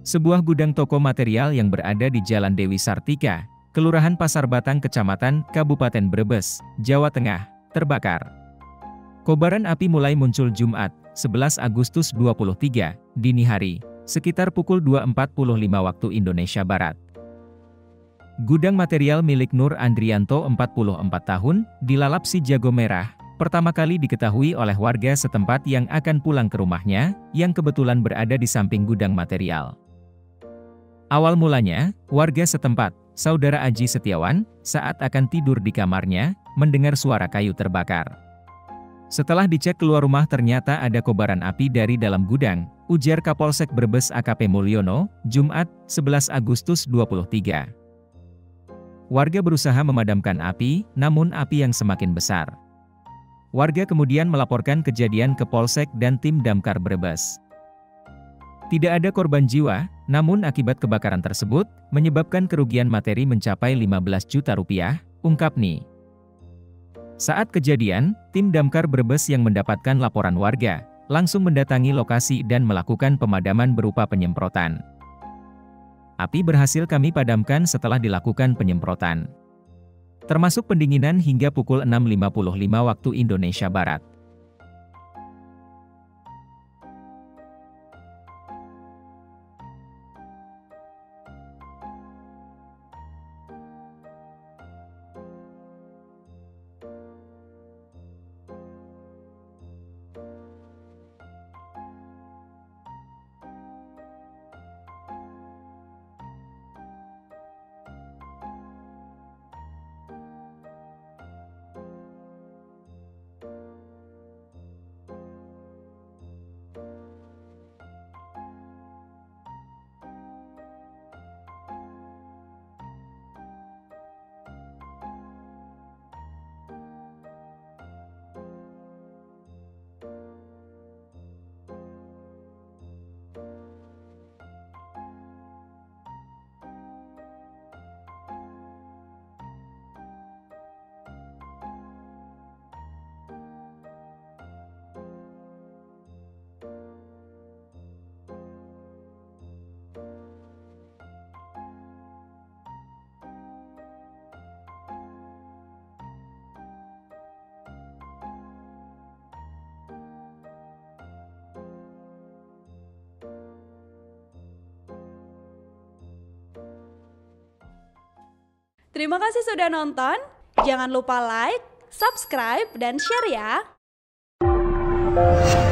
Sebuah gudang toko material yang berada di Jalan Dewi Sartika, Kelurahan Pasar Batang, Kecamatan Kabupaten Brebes, Jawa Tengah, terbakar. Kobaran api mulai muncul Jumat, 11 Agustus 2023, dini hari, sekitar pukul 2.45 waktu Indonesia Barat. Gudang material milik Nur Andrianto 44 tahun, di Lalapsi Jago Merah, pertama kali diketahui oleh warga setempat yang akan pulang ke rumahnya, yang kebetulan berada di samping gudang material. Awal mulanya, warga setempat, Saudara Aji Setiawan, saat akan tidur di kamarnya, mendengar suara kayu terbakar. Setelah dicek keluar rumah ternyata ada kobaran api dari dalam gudang, ujar Kapolsek Brebes AKP Mulyono, Jumat, 11 Agustus 2023. Warga berusaha memadamkan api, namun api yang semakin besar. Warga kemudian melaporkan kejadian ke Polsek dan tim Damkar Brebes. Tidak ada korban jiwa, namun akibat kebakaran tersebut, menyebabkan kerugian materi mencapai 15 juta rupiah, ungkap Ni. Saat kejadian, tim Damkar Brebes yang mendapatkan laporan warga, langsung mendatangi lokasi dan melakukan pemadaman berupa penyemprotan. Api berhasil kami padamkan setelah dilakukan penyemprotan, termasuk pendinginan hingga pukul 6.55 waktu Indonesia Barat. Terima kasih sudah nonton, jangan lupa like, subscribe, dan share ya!